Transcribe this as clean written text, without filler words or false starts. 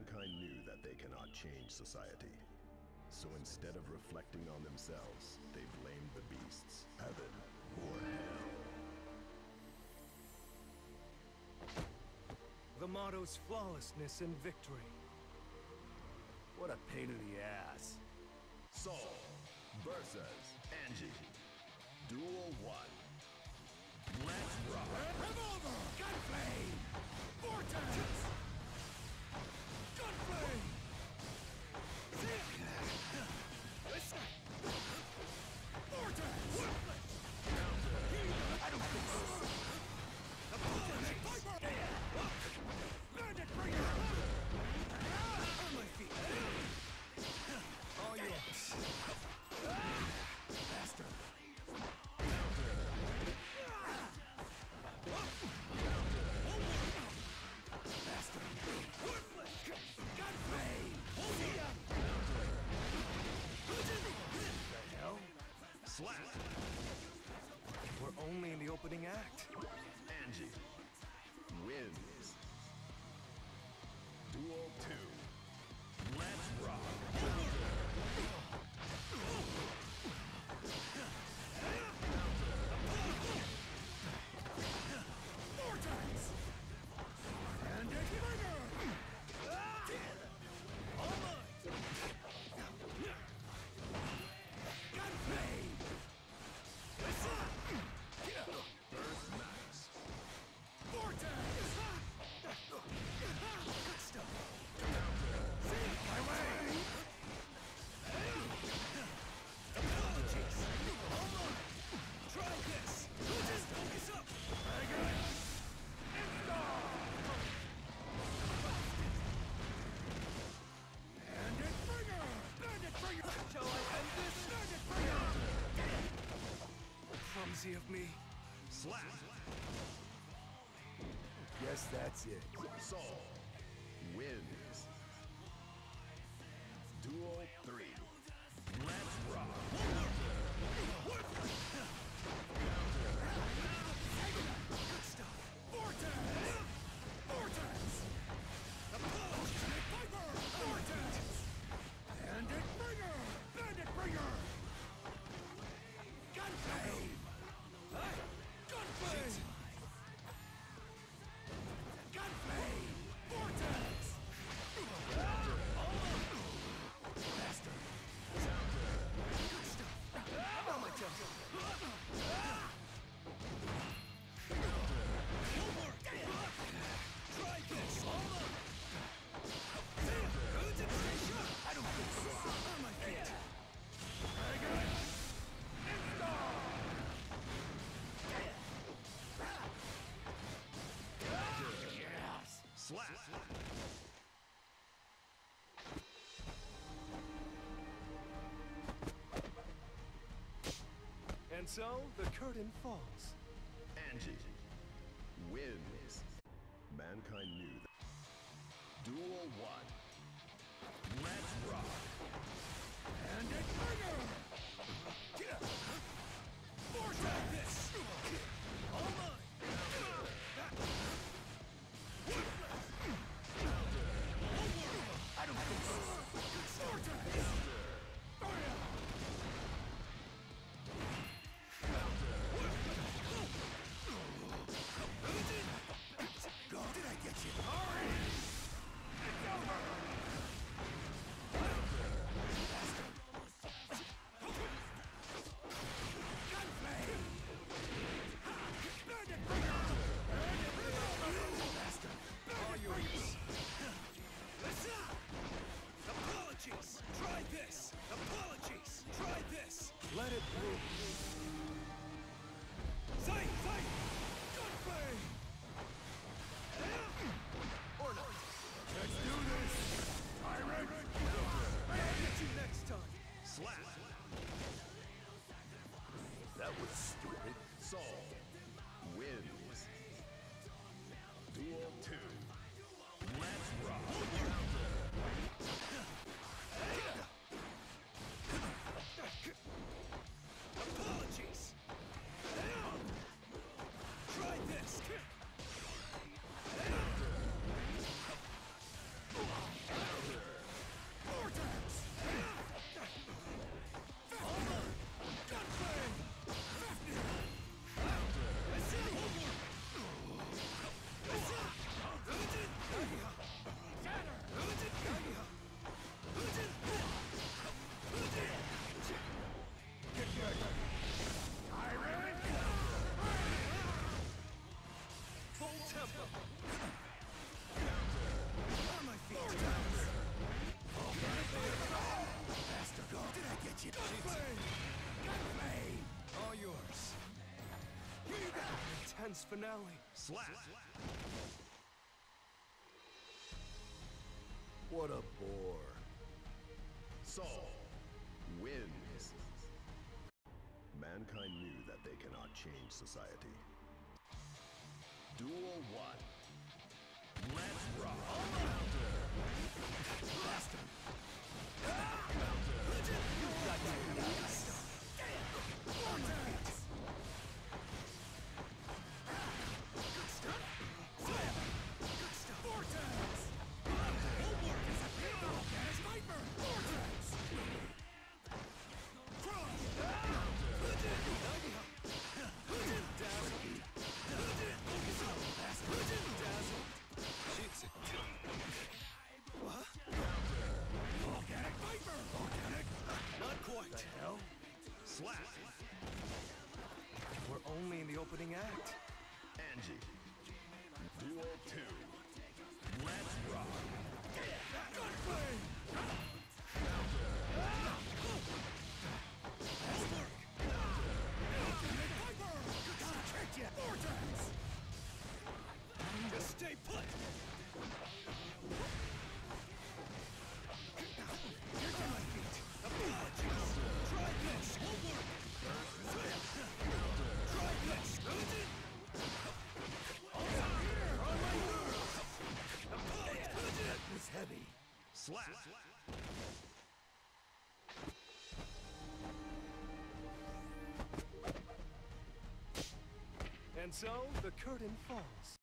Mankind knew that they cannot change society. So instead of reflecting on themselves, they blamed the beasts, heaven or hell. The motto's flawlessness and victory. What a pain in the ass. Soul versus Angie. Duel 1. Let's rock! Revolver! Gunflame! Vortex! Gunflame! Vortex! I don't think so. Bandit Bringer! On my feet! Oh yes! Faster! Faster! Gunflame! The hell? Slap! We're only in the opening act. Angie wins. Duel 2. Let's rock! Vortex! And a trigger! All mine! Gunflame! First max. Vortex! Good stuff! My way! Apologies! All mine! Try this! Just focus up! Dragon! Bandit Bringer! Bandit Bringer! Shall I end this? Bandit Bringer! Clumsy of me. Slap! Guess that's it. Soul wins. Duel 3. Let's rock! Good stuff! Vortex! Vortex! Apollo! Piper! Vortex! Bandit Bringer! Bandit Bringer! Gunflame! Gunflame! Gunflame! Vortex! Faster! Good stuff! How about my jump? Try this! Hold on! I don't think so! On my feet! Dragon! Yes! Slap! And so, the curtain falls. Angie wins. Mankind knew that. Duel 1. Let's rock! Bandit Bringer! Vortex this! All mine! I don't think so! Vortex! Did I get you? Hurry! It's over! Gunflame! finale. Slap! What a bore. Saul wins. Mankind knew that they cannot change society. Duel 1. Let's rock! Slap! We're only in the opening act. Angie. Duel 2. Let's rock! Just stay put! Here's my feet. Apologies. Try this. Won't work. Try this. On my nerves. It's heavy. Slap! And so, the curtain falls.